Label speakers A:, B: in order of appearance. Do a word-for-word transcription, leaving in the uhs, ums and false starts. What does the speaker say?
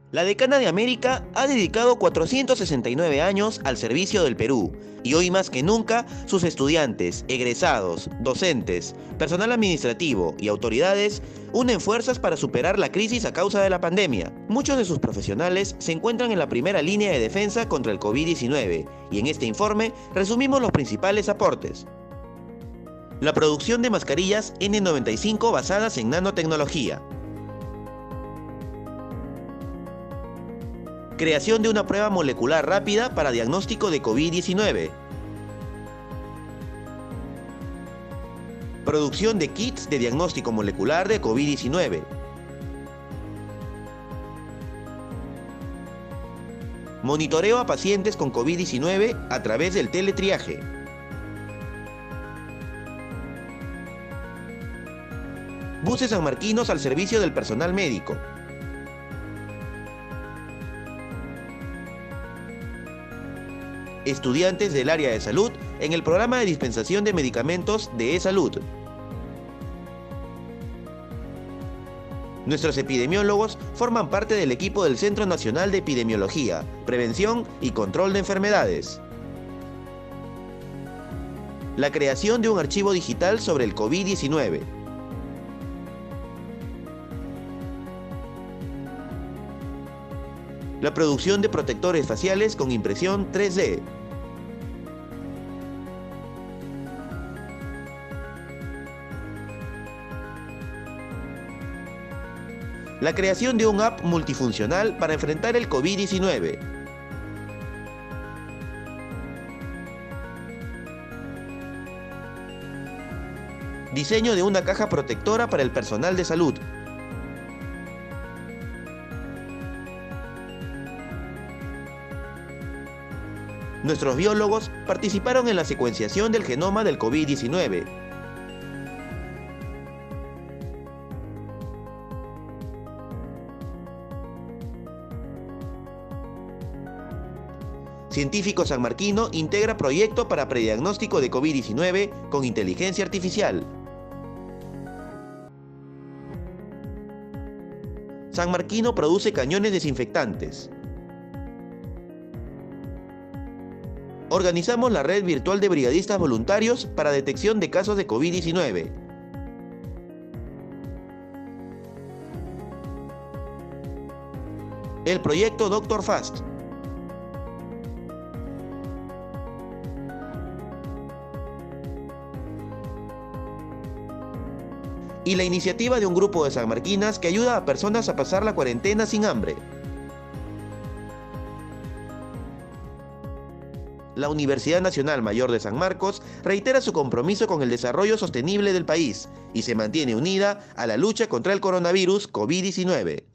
A: La Decana de América ha dedicado cuatrocientos sesenta y nueve años al servicio del Perú, y hoy más que nunca sus estudiantes, egresados, docentes, personal administrativo y autoridades unen fuerzas para superar la crisis a causa de la pandemia. Muchos de sus profesionales se encuentran en la primera línea de defensa contra el COVID diecinueve, y en este informe resumimos los principales aportes. La producción de mascarillas N noventa y cinco basadas en nanotecnología. Creación de una prueba molecular rápida para diagnóstico de COVID diecinueve. Producción de kits de diagnóstico molecular de COVID diecinueve. Monitoreo a pacientes con COVID diecinueve a través del teletriaje. Buses sanmarquinos al servicio del personal médico. Estudiantes del área de salud en el programa de dispensación de medicamentos de eSalud. Nuestros epidemiólogos forman parte del equipo del Centro Nacional de Epidemiología, Prevención y Control de Enfermedades. La creación de un archivo digital sobre el COVID diecinueve. La producción de protectores faciales con impresión tres D. La creación de un app multifuncional para enfrentar el COVID diecinueve. Diseño de una caja protectora para el personal de salud. Nuestros biólogos participaron en la secuenciación del genoma del COVID diecinueve. Científico sanmarquino integra proyecto para prediagnóstico de COVID diecinueve con inteligencia artificial. Sanmarquino produce cañones desinfectantes. Organizamos la red virtual de brigadistas voluntarios para detección de casos de COVID diecinueve. El proyecto Doctor Fast. Y la iniciativa de un grupo de sanmarquinas que ayuda a personas a pasar la cuarentena sin hambre. La Universidad Nacional Mayor de San Marcos reitera su compromiso con el desarrollo sostenible del país y se mantiene unida a la lucha contra el coronavirus COVID diecinueve.